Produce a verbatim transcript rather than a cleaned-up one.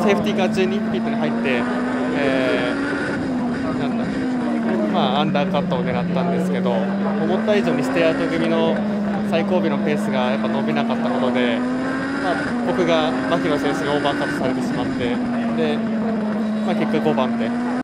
セーフティーカー中にピットに入って、えー、なんだまあ、アンダーカットを狙ったんですけど、思った以上にステアート組の最後尾のペースがやっぱ伸びなかったことで、まあ、僕が牧野選手にオーバーカットされてしまって、で、まあ、結果ごばん手。